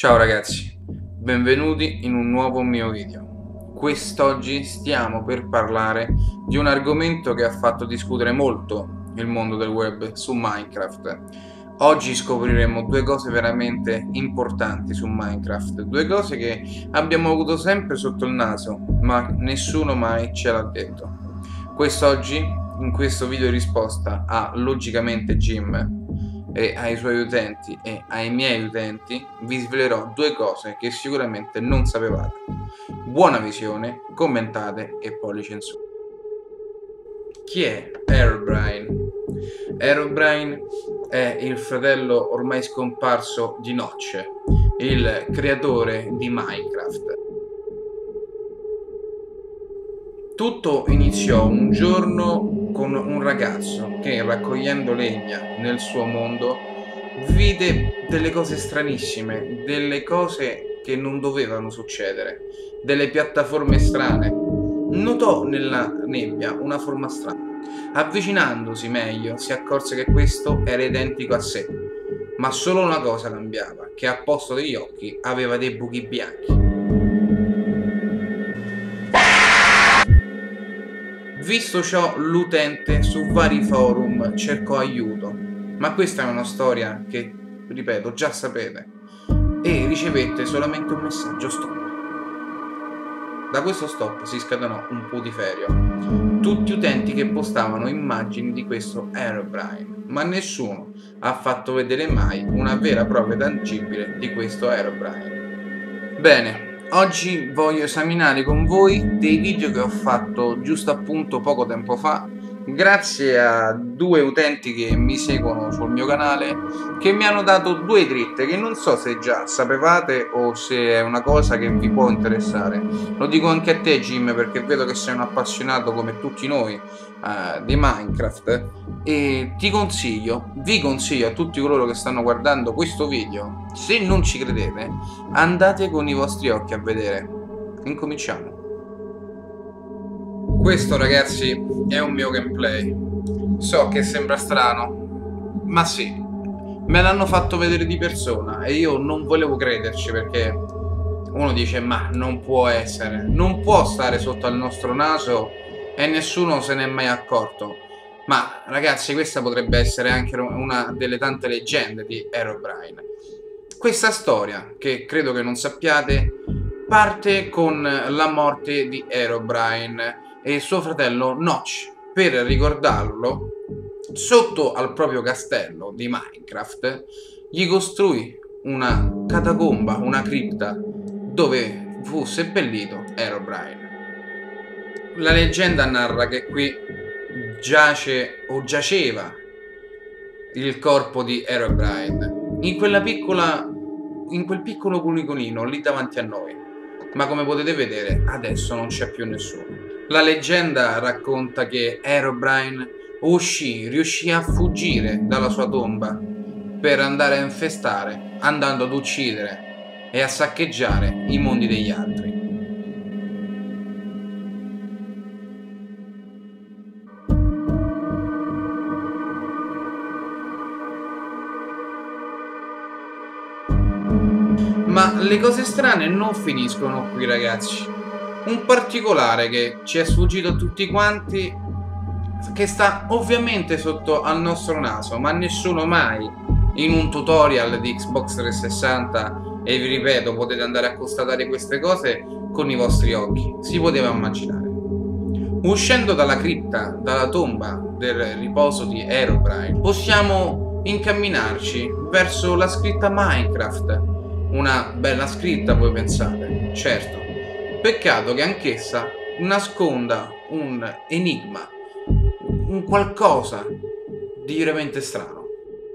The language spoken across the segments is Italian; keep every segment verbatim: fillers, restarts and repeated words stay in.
Ciao ragazzi, benvenuti in un nuovo mio video. Quest'oggi stiamo per parlare di un argomento che ha fatto discutere molto il mondo del web su Minecraft. Oggi scopriremo due cose veramente importanti su Minecraft, due cose che abbiamo avuto sempre sotto il naso, ma nessuno mai ce l'ha detto. Quest'oggi, in questo video risposta a Logicamente Jim e ai suoi utenti e ai miei utenti, vi svelerò due cose che sicuramente non sapevate. Buona visione, commentate e pollice in su. Chi è Herobrine? Herobrine è il fratello ormai scomparso di Notch, il creatore di Minecraft. Tutto iniziò un giorno con un ragazzo che, raccogliendo legna nel suo mondo, vide delle cose stranissime, delle cose che non dovevano succedere, delle piattaforme strane. Notò nella nebbia una forma strana. Avvicinandosi meglio, si accorse che questo era identico a sé, ma solo una cosa cambiava, che al posto degli occhi aveva dei buchi bianchi. Visto ciò, l'utente su vari forum cercò aiuto, ma questa è una storia che, ripeto, già sapete, e ricevette solamente un messaggio stop. Da questo stop si scatenò un putiferio. Tutti utenti che postavano immagini di questo Herobrine, ma nessuno ha fatto vedere mai una vera prova tangibile di questo Herobrine. Bene. Oggi voglio esaminare con voi dei video che ho fatto giusto appunto poco tempo fa, grazie a due utenti che mi seguono sul mio canale, che mi hanno dato due dritte che non so se già sapevate o se è una cosa che vi può interessare. Lo dico anche a te, Jim, perché vedo che sei un appassionato come tutti noi uh, di Minecraft, e ti consiglio, vi consiglio a tutti coloro che stanno guardando questo video, se non ci credete, andate con i vostri occhi a vedere. Incominciamo. Questo, ragazzi, è un mio gameplay. So che sembra strano, ma sì, me l'hanno fatto vedere di persona e io non volevo crederci, perché uno dice ma non può essere, non può stare sotto al nostro naso e nessuno se ne è mai accorto. Ma ragazzi, questa potrebbe essere anche una delle tante leggende di Herobrine. Questa storia, che credo che non sappiate, parte con la morte di Herobrine e suo fratello Notch. Per ricordarlo, sotto al proprio castello di Minecraft gli costruì una catacomba, una cripta, dove fu seppellito Herobrine. La leggenda narra che qui giace o giaceva il corpo di Herobrine in quella piccola in quel piccolo culicolino lì davanti a noi, ma come potete vedere adesso non c'è più nessuno. La leggenda racconta che Herobrine uscì, riuscì a fuggire dalla sua tomba per andare a infestare, andando ad uccidere e a saccheggiare i mondi degli altri. Ma le cose strane non finiscono qui, ragazzi. Un particolare che ci è sfuggito a tutti quanti, che sta ovviamente sotto al nostro naso, ma nessuno mai in un tutorial di Xbox trecentosessanta, e vi ripeto, potete andare a constatare queste cose con i vostri occhi, si poteva immaginare. Uscendo dalla cripta, dalla tomba del riposo di Herobrine, possiamo incamminarci verso la scritta Minecraft. Una bella scritta, voi pensate? Certo. Peccato che anch'essa nasconda un enigma, un qualcosa di veramente strano.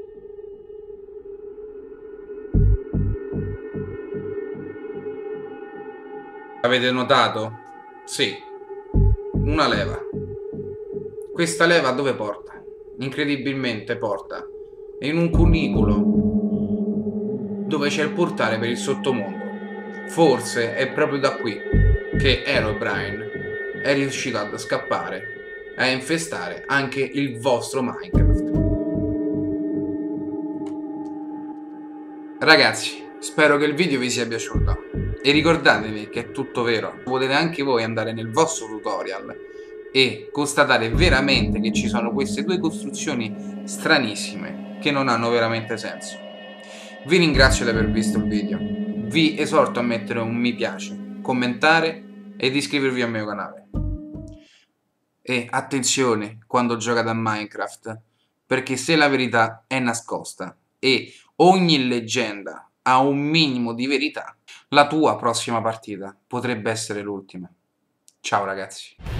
Avete notato? Sì, una leva. Questa leva dove porta? Incredibilmente porta in un cunicolo dove c'è il portale per il sottomondo. Forse è proprio da qui che Herobrine è riuscito ad scappare e a infestare anche il vostro Minecraft. Ragazzi, Spero che il video vi sia piaciuto e ricordatevi che è tutto vero. Potete anche voi andare nel vostro tutorial e constatare veramente che ci sono queste due costruzioni stranissime che non hanno veramente senso. Vi ringrazio di aver visto il video, vi esorto a mettere un mi piace, commentare ed iscrivervi al mio canale. E attenzione quando giocate a Minecraft, perché se la verità è nascosta e ogni leggenda ha un minimo di verità, la tua prossima partita potrebbe essere l'ultima. Ciao ragazzi.